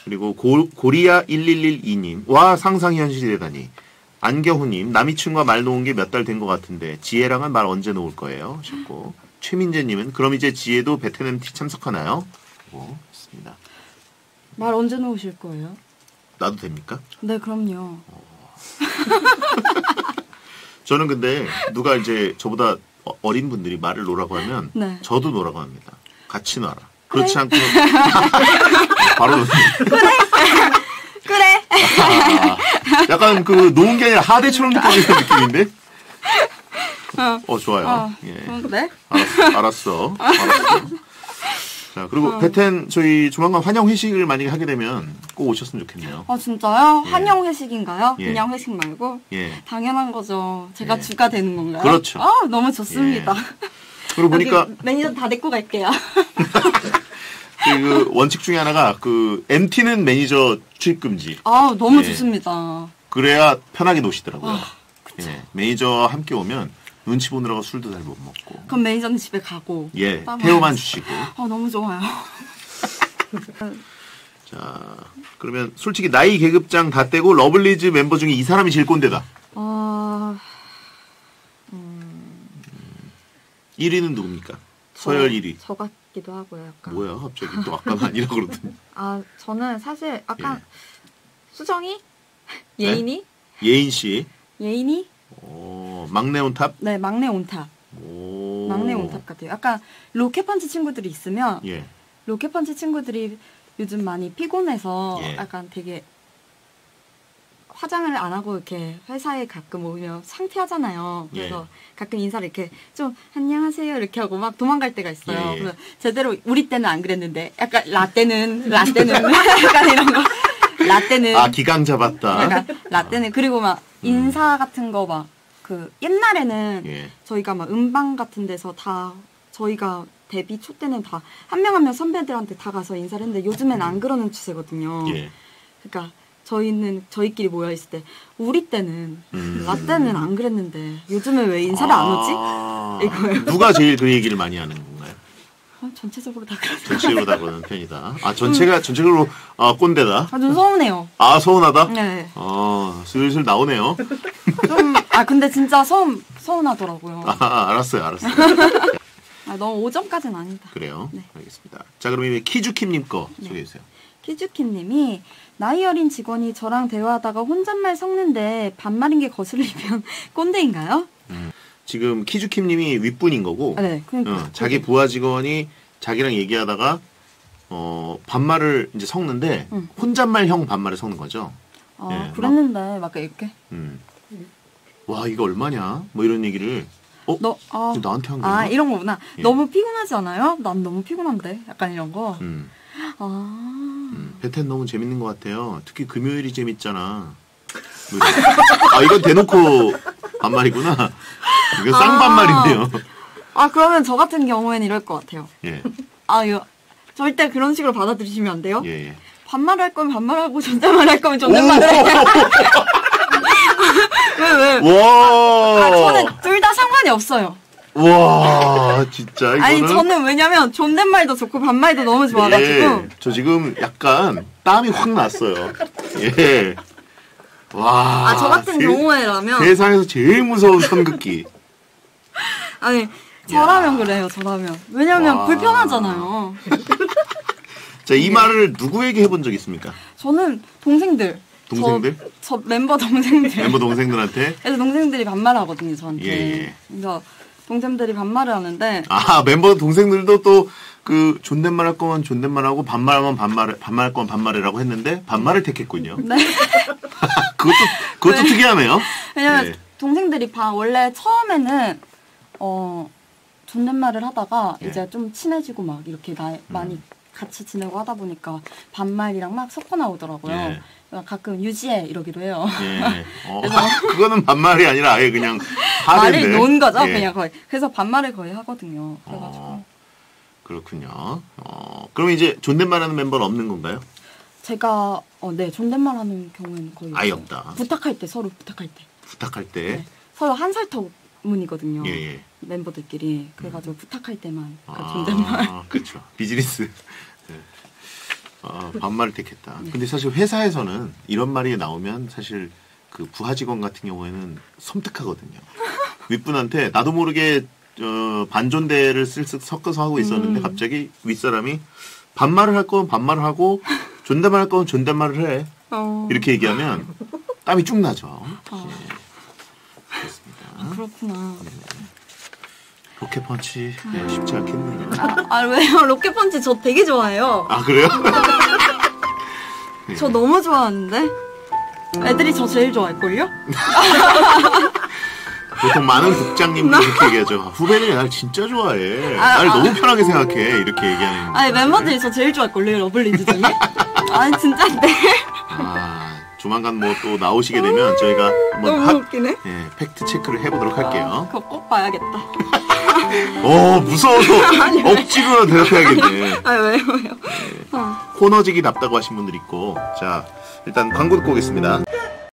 그리고 고리아 1112님. 와, 상상이 현실이 되다니. 안경훈님, 남이춘과 말 놓은 게 몇 달 된 것 같은데 지혜랑은 말 언제 놓을 거예요? 하셨고, 최민재님은 그럼 이제 지혜도 베텐 MT 참석하나요? 뭐 있습니다. 말 언제 놓으실 거예요? 나도 됩니까? 네, 그럼요. 저는 근데 누가 이제 저보다 어린 분들이 말을 놓으라고 하면 네. 저도 놓으라고 합니다. 같이 놔라. 그래? 그렇지 않고 바로 그래. 약간 그 놓은 게 아니라 하대처럼 느껴지는 느낌인데? 좋아요. 예. 네? 알았어. 자, 그리고 베텐 저희 조만간 환영 회식을 만약에 하게 되면 꼭 오셨으면 좋겠네요. 아, 진짜요? 예. 환영 회식인가요? 예. 그냥 회식 말고? 예. 당연한 거죠. 제가 예. 주가 되는 건가요? 그렇죠. 너무 좋습니다. 예. 그리고 보니까 매니저 다 데리고 갈게요. 그 원칙 중에 하나가 그 MT는 매니저 출입 금지. 너무 예. 좋습니다. 그래야 편하게 노시더라고요. 그쵸. 예. 매니저와 함께 오면 눈치 보느라고 술도 잘 못 먹고. 그럼 매니저는 집에 가고. 예. 태워만 주시고. 너무 좋아요. 자, 그러면 솔직히 나이 계급장 다 떼고 러블리즈 멤버 중에 이 사람이 제일 꼰대다. 1위는 누굽니까? 서열 1위. 저 같기도 하고요, 약간. 뭐야, 갑자기 또 아까는 아니라 그러더니. 저는 사실 약간 예. 수정이? 예인이? 예인 씨. 예인이? 막내 온탑? 네, 막내 온탑. 막내 온탑 같아요. 약간 로켓펀치 친구들이 있으면 예. 로켓펀치 친구들이 요즘 많이 피곤해서 예. 약간 되게 화장을 안 하고 이렇게 회사에 가끔 오면 창피하잖아요. 그래서 가끔 인사를 이렇게 좀 안녕하세요 이렇게 하고 막 도망갈 때가 있어요. 예. 그래서 제대로 우리 때는 안 그랬는데 약간 라떼는 약간 이런 거 라떼는 기강 잡았다. 약간 라떼는 그리고 막 인사 같은 거 막 그 옛날에는 예. 저희가 막 음방 같은 데서 다 저희가 데뷔 초 때는 다 한 명 한 명 선배들한테 다 가서 인사를 했는데 요즘엔 안 그러는 추세거든요. 예. 그러니까 저희는 저희끼리 모여 있을 때 우리 때는 라떼는 안 그랬는데 요즘에 왜 인사를 안 오지? 이거예요. 누가 제일 그 얘기를 많이 하는 건가요? 전체적으로 다 그러죠. 전체적으로 다 그러는 편이다. 전체적으로 꼰대다. 좀 서운해요. 서운하다? 네. 슬슬 나오네요. 좀 근데 진짜 서운하더라고요. 알았어요. 너무 5점까지는 아니다. 그래요? 네. 알겠습니다. 자, 그럼 이제 키주킴님 거 소개해주세요. 키즈킴님이 나이 어린 직원이 저랑 대화하다가 혼잣말 섞는데 반말인 게 거슬리면 꼰대인가요? 지금 키주킴님이 윗분인 거고, 네, 그러니까. 자기 부하 직원이 자기랑 얘기하다가 반말을 이제 섞는데 혼잣말형 반말을 섞는 거죠. 예, 그랬는데 막 이렇게. 와, 이거 얼마냐? 뭐 이런 얘기를. 나한테 한 거야? 이런 거구나. 예. 너무 피곤하지 않아요? 난 너무 피곤한데. 약간 이런 거. 베텐 너무 재밌는 것 같아요. 특히 금요일이 재밌잖아. 이건 대놓고 반말이구나. 이거 쌍반말이네요. 그러면 저 같은 경우에는 이럴 것 같아요. 예. 이거 절대 그런 식으로 받아들이시면 안 돼요. 예. 반말을 할 거면 반말하고 존댓말 할 거면 존댓말을 해. 왜? 와. 저는 둘 다 상관이 없어요. 와, 진짜 이거는. 저는 왜냐면 존댓말도 좋고 반말도 너무 좋아가지고. 예. 저 지금 약간 땀이 확 났어요. 예. 와. 저 같은 경우에라면. 세상에서 제일 무서운 선긋기. 저라면 그래요, 저라면. 왜냐면 불편하잖아요. 자, 이 말을 누구에게 해본 적 있습니까? 저는 동생들. 저 멤버 동생들. 멤버 동생들한테? 그래서 동생들이 반말하거든요, 저한테. 예. 그래서 동생들이 반말을 하는데. 멤버 동생들도 또 그 존댓말 할 거면 존댓말하고 반말하면 반말할 거면 반말이라고 했는데 반말을 택했군요. 네. 그것도 특이하네요. 왜냐면 동생들이 원래 처음에는 존댓말을 하다가 이제 좀 친해지고 막 이렇게 많이 같이 지내고 하다 보니까 반말이랑 막 섞어 나오더라고요. 가끔 유지해 이러기도 해요. 그거는 반말이 아니라 아예 그냥 하대인데. 말을 놓은 거죠, 그냥 거의. 그래서 반말을 거의 하거든요. 그래가지고. 그렇군요. 그럼 이제 존댓말하는 멤버는 없는 건가요? 제가 네, 존댓말하는 경우는 거의 아예 없어요. 없다. 부탁할 때 서로 부탁할 때. 부탁할 때. 네. 서로 한 살 터문이거든요. 예. 멤버들끼리. 그래가지고 부탁할 때만 존댓말. 그렇죠. 비즈니스. 네. 반말을 택했다. 근데 사실 회사에서는 이런 말이 나오면 사실 그 부하 직원 같은 경우에는 섬뜩하거든요. 윗분한테 나도 모르게 반존대를 쓱쓱 섞어서 하고 있었는데 갑자기 윗사람이 반말을 할 건 반말을 하고 존댓말 할 건 존댓말을 해. 이렇게 얘기하면 땀이 쭉 나죠. 예. 그렇습니다. 그렇구나. 로켓펀치 쉽지 않겠네요. 왜요? 로켓펀치 저 되게 좋아해요. 아 그래요? 저 너무 좋아하는데. 애들이 저 제일 좋아할걸요? 보통 많은 국장님들이 그렇게 얘기하죠. 후배들이 날 진짜 좋아해. 날 너무 편하게 생각해. 이렇게 얘기하는. 아니 멤버들이 저 제일 좋아할걸요? 러블리즈 중에? 아니 진짜인데? 조만간 뭐 또 나오시게 되면 저희가 한번 너무 웃기네. 예, 팩트 체크를 해보도록 할게요. 그거 꼭 봐야겠다. 무서워서 억지로나 대답해야겠네. 왜요? 코너직이 납다고 하신 분들 있고. 자, 일단 광고 듣고 오겠습니다.